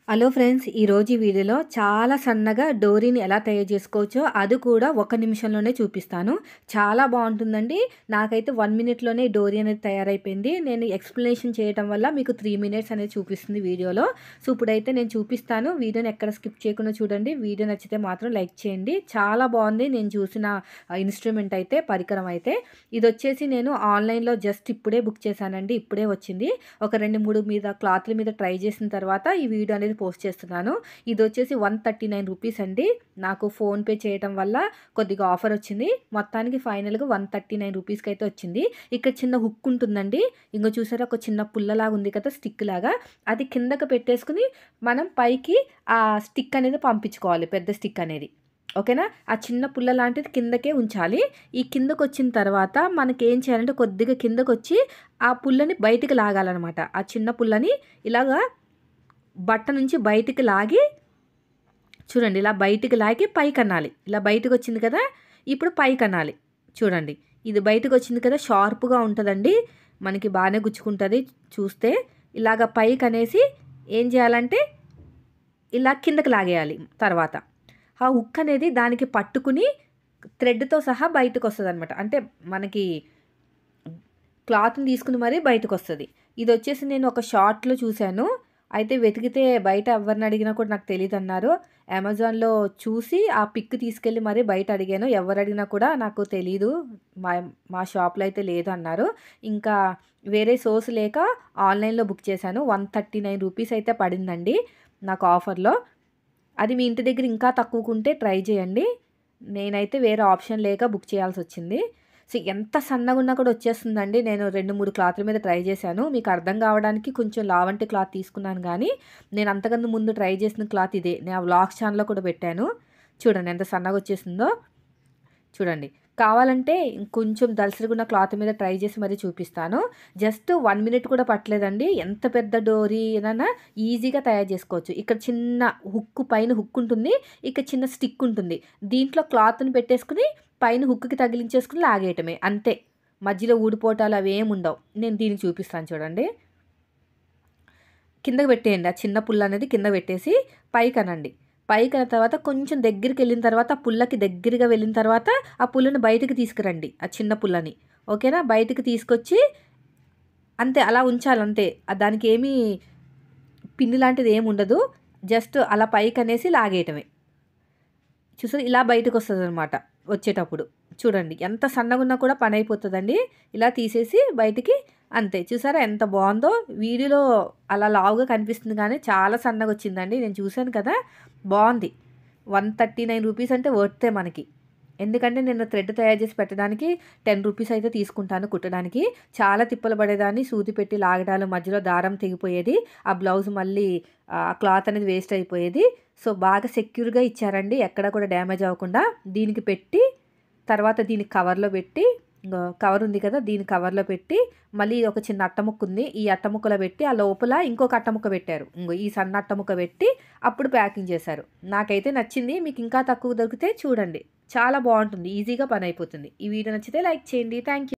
Hello friends, ఈరోజు ఈ వీడియోలో చాలా సన్నగా డోరీని ఎలా తయారు చేసుకోవచ్చో అది కూడా 1 నిమిషంలోనే చూపిస్తాను. చాలా బాగుంటుందండి. నాకైతే 1 మినిట్‌లోనే డోరీ అనేది తయారైపోయింది. నేను ఎక్స్‌ప్లనేషన్ చేయడం వల్ల మీకు 3 మినిట్స్ అనేది చూపిస్తుంది వీడియోలో. సో, ఇప్పుడైతే నేను చూపిస్తాను. వీడియోని ఎక్కడ స్కిప్ చేయకుండా చూడండి. వీడియో నచ్చితే మాత్రం లైక్ చేయండి. చాలా బాగుంది నేను చూసిన ఇన్‌స్ట్రుమెంట్ అయితే, పరికరం అయితే. ఇదొచ్చేసి నేను ఆన్‌లైన్‌లో జస్ట్ ఇప్పుడే బుక్ చేశానండి. ఇప్పుడే వచ్చింది. ఒక 2, 3 మీద క్లాత్‌ల మీద ట్రై చేసిన తర్వాత ఈ వీడియో అనేది పోస్ట్ చేస్తున్నాను. ఇది వచ్చేసి ₹139 అండి. నాకు ఫోన్‌పే చేయటం వల్ల కొద్దిగా ఆఫర్ వచ్చింది. మొత్తానికి ఫైనల్‌గా ₹139కి అయితే వచ్చింది. ఇక్కడ చిన్న హుక్ ఉంటుందండి. ఇంగో చూసారా, ఒక చిన్న పుల్లలాగా ఉంది కదా, స్టిక్ లాగా. అది కిందకి పెట్టేసుకుని మనం పైకి ఆ స్టిక్ అనేది పంపించుకోవాలి, పెద్ద స్టిక్ అనేది. ఓకేనా? ఆ చిన్న పుల్ల లాంటిది కిందకే ఉంచాలి. ఈ కిందకొచ్చిన తర్వాత మనకేం చేయాలంటే కొద్దిగా కిందకొచ్చి ఆ పుల్లని బయటికి లాగాలనమాట. ఆ చిన్న పుల్లని ఇలాగా బట్ట నుంచి బయటికి లాగి, చూడండి, ఇలా బయటికి లాగి పైకనాలి. ఇలా బయటకొచ్చింది కదా, ఇప్పుడు పైకనాలి. చూడండి, ఇది బయటకొచ్చింది కదా, షార్ప్‌గా ఉంటదండి. మనకి బాగానే గుచ్చుకుంటది చూస్తే. ఇలాగ పైకనేసి ఏం చేయాలంటే ఇలా కిందకి లాగేయాలి. తర్వాత ఆ హుక్ అనేది దానికి పట్టుకుని థ్రెడ్‌తో సహా బయటకొస్తదనమాట. అంటే మనకి క్లాత్‌ని తీసుకుని మరీ బయటకొస్తది. ఇదొచ్చేసి నేను ఒక షార్ట్‌లో చూశాను. అయితే వెతికితే బయట ఎవరిని అడిగినా కూడా నాకు తెలీదన్నారు. అమెజాన్‌లో చూసి ఆ పిక్ తీసుకెళ్ళి మరీ బయట అడిగాను. ఎవరడిగినా కూడా నాకు తెలీదు, మా మా షాప్‌లో అయితే లేదు అన్నారు. ఇంకా వేరే సోర్స్ లేక ఆన్‌లైన్‌లో బుక్ చేశాను. ₹139 అయితే పడిందండి నాకు ఆఫర్‌లో. అది మీ ఇంటి దగ్గర ఇంకా తక్కువకుంటే ట్రై చేయండి. నేనైతే వేరే ఆప్షన్ లేక బుక్ చేయాల్సొచ్చింది. సో, ఎంత సన్నగున్నా కూడా వచ్చేస్తుందండి. నేను 2, 3 క్లాత్‌ల మీద ట్రై చేశాను. మీకు అర్థం కావడానికి కొంచెం లావంటి క్లాత్ తీసుకున్నాను గానీ, నేను అంతకన్నా ముందు ట్రై చేసిన క్లాత్ ఇదే. నేను ఆ వ్లాగ్స్ ఛానెల్‌లో కూడా పెట్టాను. చూడండి ఎంత సన్నగొచ్చేసిందో. చూడండి. కావాలంటే ఇంకొంచెం దళసరిగున్న క్లాత్ మీద ట్రై చేసి మరీ చూపిస్తాను. జస్ట్ 1 మినిట్ కూడా పట్టలేదండి. ఎంత పెద్ద డోరీనైనా ఈజీగా తయారు చేసుకోవచ్చు. ఇక్కడ చిన్న హుక్, పైన హుక్ ఉంటుంది. ఇక్కడ చిన్న స్టిక్ ఉంటుంది. దీంట్లో క్లాత్‌ని పెట్టేసుకొని పైన హుక్‌కి తగిలించేసుకొని లాగేయటమే అంతే. మధ్యలో ఊడిపోవటాలు అవేమి ఉండవు. నేను దీనికి చూపిస్తాను చూడండి. కిందకి పెట్టేయండి. ఆ చిన్న పుల్ల అనేది కింద పెట్టేసి పైకనండి. పైకన్న తర్వాత కొంచెం దగ్గరికెళ్ళిన తర్వాత, ఆ పుల్లకి దగ్గరగా వెళ్ళిన తర్వాత ఆ పుల్లని బయటకి తీసుకురండి. ఆ చిన్న పుల్లని. ఓకేనా? బయటకి తీసుకొచ్చి అంతే అలా ఉంచాలంతే. దానికేమీ పిన్ లాంటిది ఏముండదు. జస్ట్ అలా పైకనేసి లాగేయటమే. చూసారా, ఇలా బయటకొస్తదనమాట వచ్చేటప్పుడు. చూడండి ఎంత సన్నగున్నా కూడా పనైపోతదండి. ఇలా తీసేసి బయటికి అంతే. చూసారా ఎంత బావుందో? వీడియోలో అలా లావుగా కనిపిస్తుంది గానీ చాలా సన్నగొచ్చిందండి. నేను చూసాను కదా, బావుంది. ₹139 అంటే వర్తే మనకి. ఎందుకంటే నేను థ్రెడ్ తయారు చేసి పెట్టడానికి ₹10 అయితే తీసుకుంటాను కుట్టడానికి. చాలా తిప్పలు పడేదాన్ని. సూది పెట్టి లాగడాలు, మధ్యలో దారం తెగిపోయేది. ఆ బ్లౌజ్ మళ్ళీ ఆ క్లాత్ అనేది వేస్ట్ అయిపోయేది. సో, బాగా సెక్యూర్‌గా ఇచ్చారండి. ఎక్కడ కూడా డ్యామేజ్ అవ్వకుండా. దీనికి పెట్టి తర్వాత దీనికి కవర్‌లో పెట్టి, ఇంగో కవర్ ఉంది కదా, దీన్ని కవర్‌లో పెట్టి మళ్ళీ ఒక చిన్న అట్టముక్క ఉంది. ఈ అట్టముక్కలో పెట్టి ఆ లోపల ఇంకొక అట్టముక్క పెట్టారు. ఇంగో ఈ సన్న అట్టముక్క పెట్టి అప్పుడు ప్యాకింగ్ చేశారు. నాకైతే నచ్చింది. మీకు ఇంకా తక్కువ దొరికితే చూడండి. చాలా బావుంటుంది. ఈజీగా పనైపోతుంది. ఈ వీడియో నచ్చితే లైక్ చేయండి. Thank you.